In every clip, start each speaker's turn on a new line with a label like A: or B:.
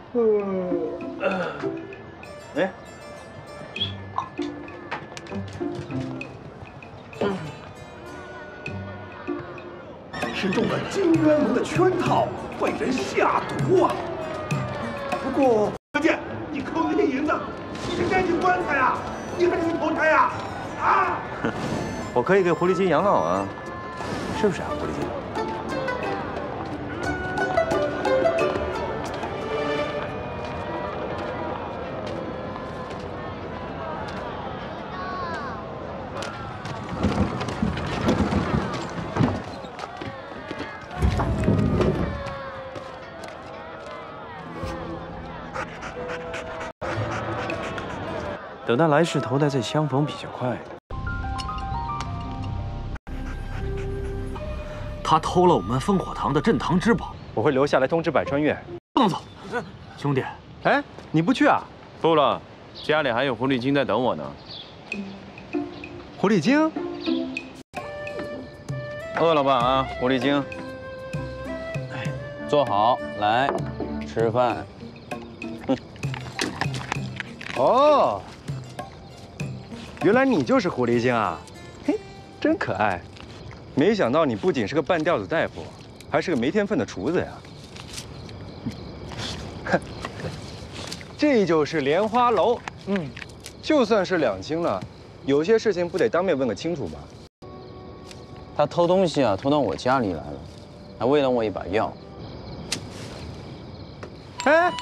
A: 哎，
B: 是中了金渊龙的圈套，被人下毒啊！不过，何健，你坑那些银子，你是该进棺材呀，你还是去投胎呀？啊！
A: 我可以给狐狸精养老啊，是不是啊，狐狸精？ 等他来世投胎再相逢比较快。
C: 他偷了我们烽火堂的镇堂之宝，
A: 我会留下来通知百川院。
C: 不能走，兄弟。
A: 哎，你不去啊？不了，家里还有狐狸精在等我呢。狐狸精？饿了吧啊，狐狸精？
D: 哎，坐好，来吃饭。
A: 哦。 原来你就是狐狸精啊，嘿，真可爱。没想到你不仅是个半吊子大夫，还是个没天分的厨子呀。哼，这就是莲花楼。就算是两清了，有些事情不得当面问个清楚吗？
D: 他偷东西啊，偷到我家里来了，还喂了我一把药。
A: 哎，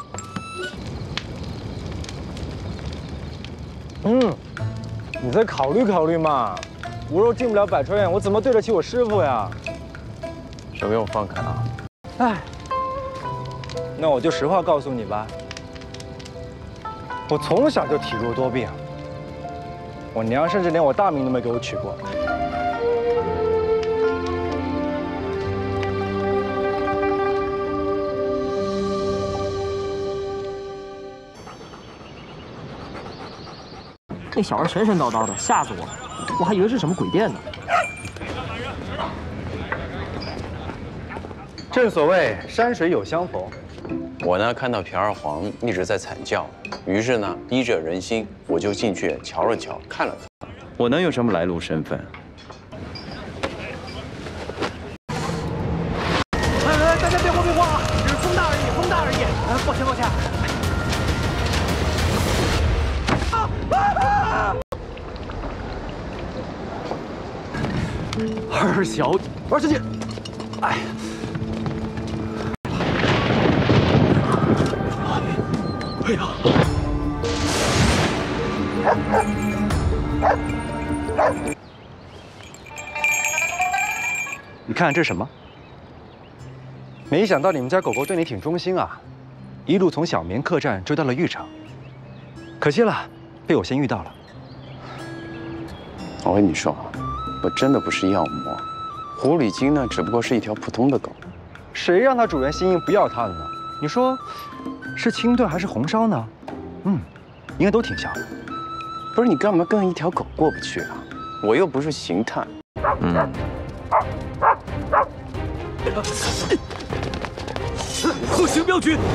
A: 你再考虑考虑嘛！我若进不了百川院，我怎么对得起我师傅呀？手给我放开啊！哎，那我就实话告诉你吧，我从小就体弱多病，我娘甚至连我大名都没给我取过。
E: 那小孩神神叨叨的，吓死我了！我还以为是什么鬼店呢。
A: 正所谓山水有相逢。
D: 我呢看到朴二皇一直在惨叫，于是呢逼着人心，我就进去瞧了瞧，看了看。
A: 我能有什么来路身份？
B: 大家别慌别慌啊，只是风大而已，风大而已。抱歉抱歉。
C: 二小姐，哎，哎呀！
A: 你看这是什么？没想到你们家狗狗对你挺忠心啊，一路从小棉客栈追到了浴场。可惜了，被我先遇到了。
D: 我跟你说啊。 我真的不是药魔，狐狸精呢，只不过是一条普通的狗。
A: 谁让它主人心硬不要它的呢？你说，是清炖还是红烧呢？应该都挺像的。
D: 不是你干嘛跟一条狗过不去啊？我又不是刑探。
C: 鹤行镖局，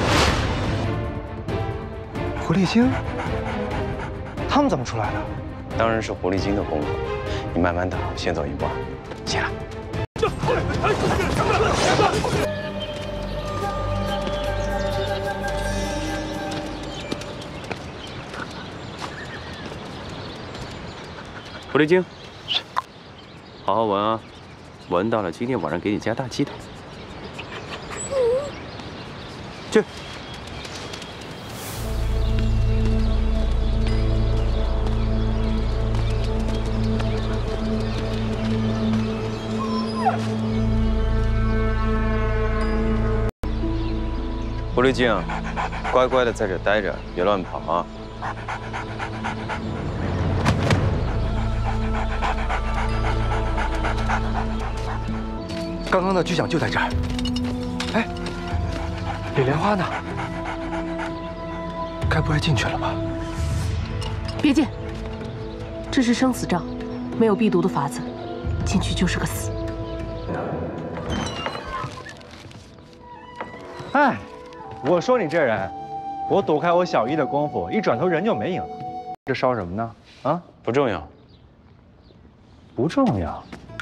A: 狐狸精，他们怎么出来的？
D: 当然是狐狸精的功劳。 你慢慢打，先走一步，起来。
A: 狐狸精，好好闻啊，闻到了，今天晚上给你加大鸡腿。去。 狐狸精，乖乖的在这待着，别乱跑啊！刚刚的巨响就在这儿。哎，李莲花呢？该不会进去了吧？
F: 别进，这是生死账，没有避毒的法子，进去就是个死。
A: 哎， 我说你这人，我躲开我小姨的功夫，一转头人就没影了。这烧什么呢？啊，
D: 不重要。
A: 不重要。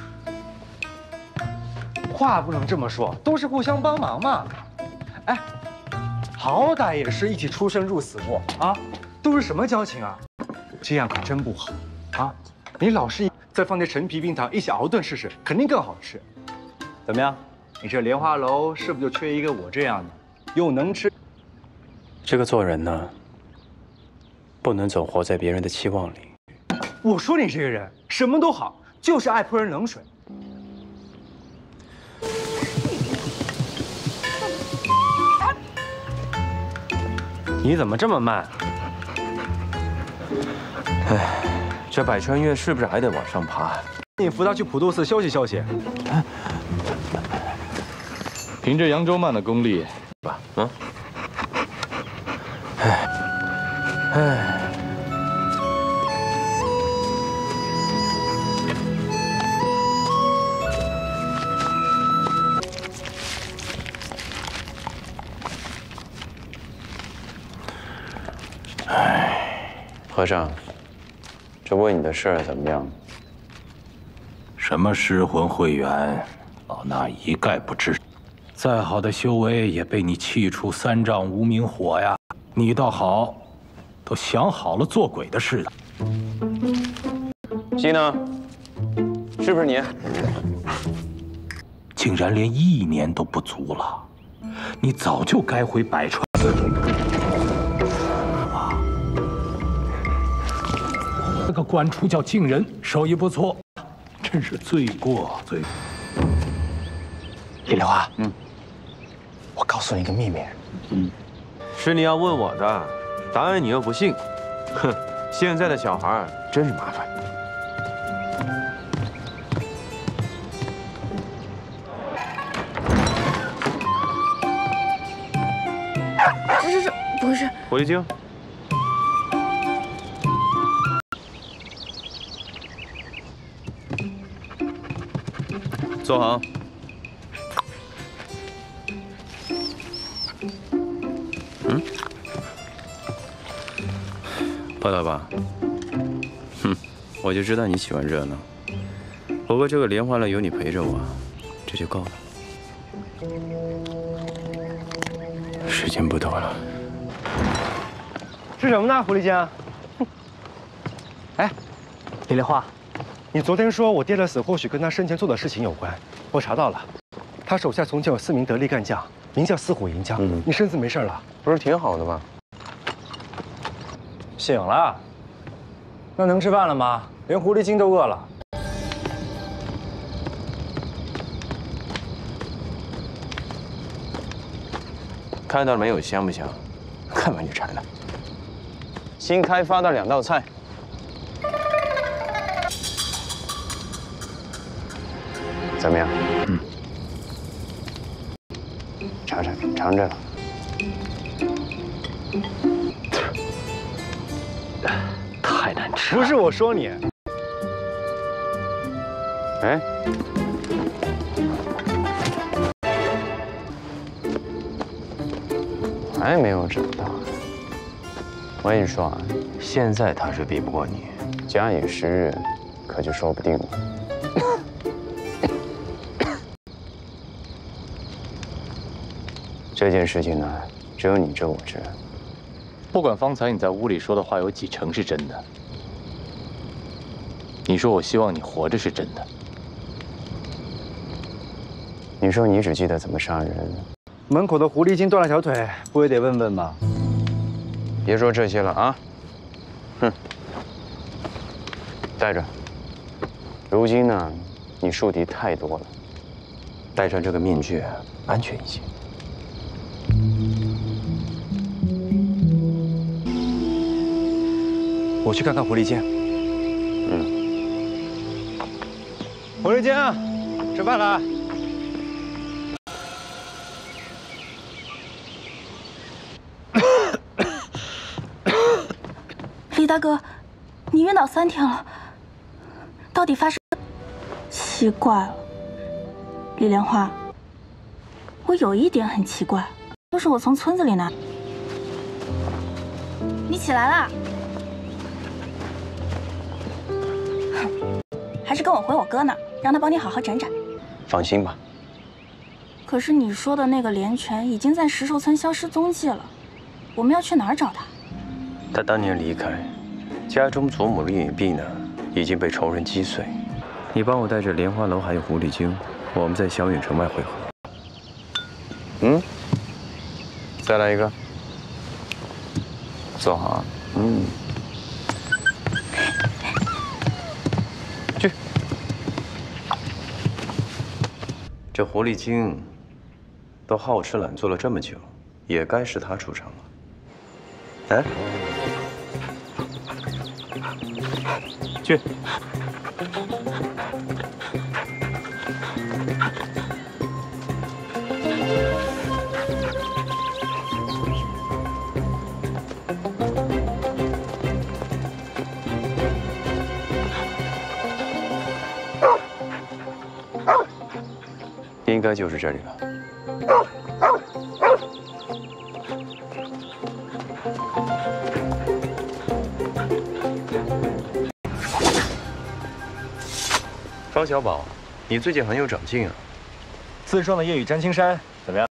A: 话不能这么说，都是互相帮忙嘛。哎，好歹也是一起出生入死过啊，都是什么交情啊？这样可真不好啊！你老是再放点陈皮冰糖一起熬炖试试，肯定更好吃。怎么样？你这莲花楼是不是就缺一个我这样的，又能吃？
D: 这个做人呢，不能总活在别人的期望里。
A: 我说你这个人什么都好，就是爱泼人冷水。你怎么这么慢？
G: 哎，这百川岳是不是还得往上爬？
A: 你扶他去普渡寺休息休息。
H: 凭着扬州慢的功力，吧，嗯。
D: 和尚，这问你的事儿怎么样？
I: 什么尸魂会元，老衲一概不知。再好的修为也被你气出3丈无名火呀！你倒好，都想好了做鬼的事了。
D: 西呢？是不是你？
I: 竟然连1年都不足了，你早就该回百川。这个官厨叫晋人，手艺不错，真是罪过罪过。
A: 李莲花，我告诉你一个秘密。
G: 是你要问我的，答案你又不信，哼！现在的小孩真是麻烦。
J: 不是，
G: 狐狸精。坐好。
D: 报道吧。哼，我就知道你喜欢热闹。不过这个莲花楼有你陪着我，这就够了。时间不多了。
A: 吃什么呢，狐狸精？哎，李莲花，你昨天说我爹的死或许跟他生前做的事情有关，我查到了，他手下从前有4名得力干将，名叫四虎银将。你身子没事了？
D: 不是挺好的吗？
A: 醒了。那能吃饭了吗？连狐狸精都饿了。
D: 看到了没有？香不香？看完就馋了。新开发的2道菜。怎么样？尝尝，尝着。
A: 太难吃了。不是我说你。
D: 哎。还没有长大。我跟你说啊，现在他是比不过你，假以时日，可就说不定了。这件事情呢，只有你知我知。
I: 不管方才你在屋里说的话有几成是真的，你说我希望你活着是真的。
D: 你说你只记得怎么杀人，
A: 门口的狐狸精断了条腿，不也得问问吗？
D: 别说这些了啊！哼，带着。如今呢，你树敌太多了，戴上这个面具安全一些。
A: 我去看看狐狸精。狐狸精，吃饭了。
J: 李大哥，你晕倒3天了，到底发生？奇怪了，李莲花，我有一点很奇怪， 都是我从村子里拿。你起来啦？还是跟我回我哥那儿，让他帮你好好整整。
D: 放心吧。
J: 可是你说的那个连泉已经在石兽村消失踪迹了，我们要去哪儿找他？
D: 他当年离开，家中祖母灵隐币呢，已经被仇人击碎。你帮我带着莲花楼还有狐狸精，我们在小远城外会合。嗯，再来一个。坐好。去。这狐狸精都好吃懒做了这么久，也该是他出场了。哎，去。应该就是这里了。方小宝，你最近很有长进啊！
A: 自创的夜雨占青山怎么样？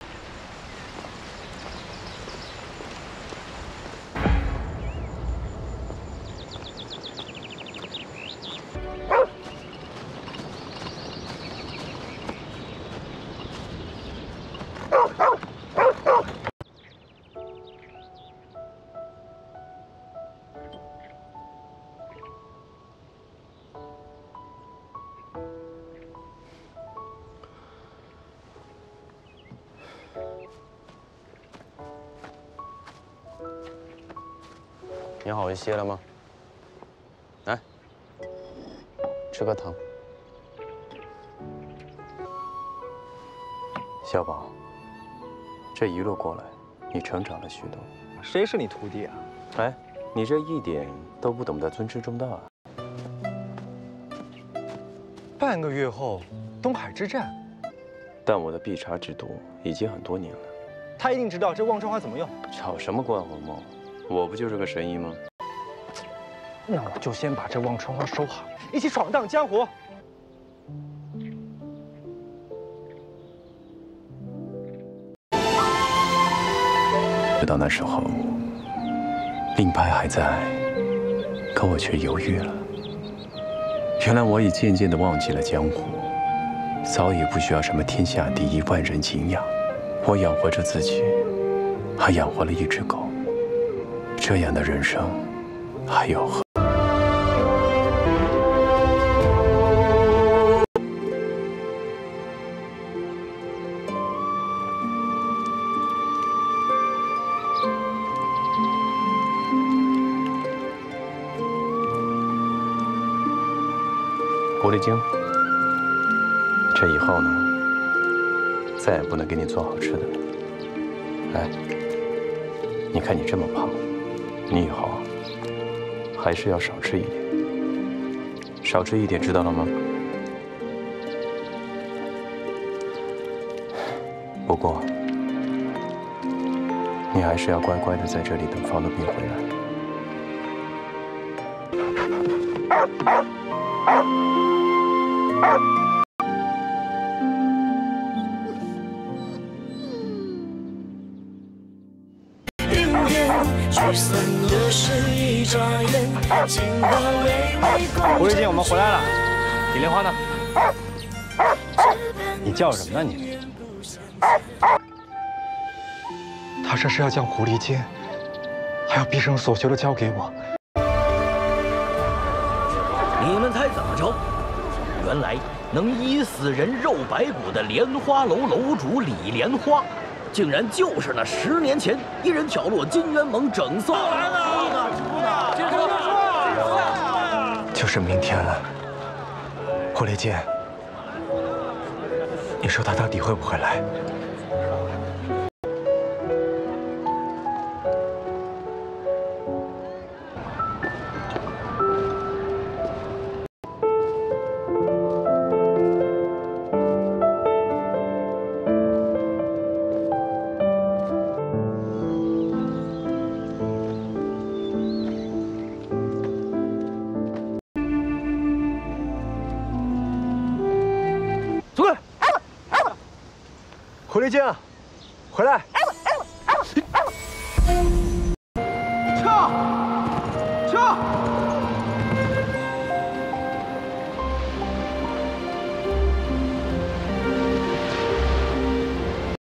D: 你好一些了吗？来，吃个糖。小宝，这一路过来，你成长了许多。
A: 谁是你徒弟啊？
D: 哎，你这一点都不懂得尊师重道啊！
A: 半个月后，东海之战。
D: 但我的必杀之毒已经很多年了。
A: 他一定知道这忘川花怎么用。
D: 吵什么关我梦？我不就是个神医吗？
A: 那我就先把这忘川花收好，一起闯荡江湖。
D: 直到那时候，令牌还在，可我却犹豫了。原来我已渐渐地忘记了江湖，早已不需要什么天下第一、万人敬仰。我养活着自己，还养活了一只狗。这样的人生，还有何？狐狸精，这以后呢，再也不能给你做好吃的了。哎，你看你这么胖，你以后还是要少吃一点，少吃一点，知道了吗？不过，你还是要乖乖的在这里等方乐斌回来。
A: 狐狸精，我们回来了。李莲花呢？你叫什么呢你？他这是要将狐狸精，还有毕生所学的交给我。
C: 你们猜怎么着？原来能医死人肉白骨的莲花楼楼主李莲花，竟然就是那10年前一人挑落金渊盟整肃。
A: 就是明天了，狐狸精，你说他到底会不会来？ 出来！狐狸精，回来！
B: 撤！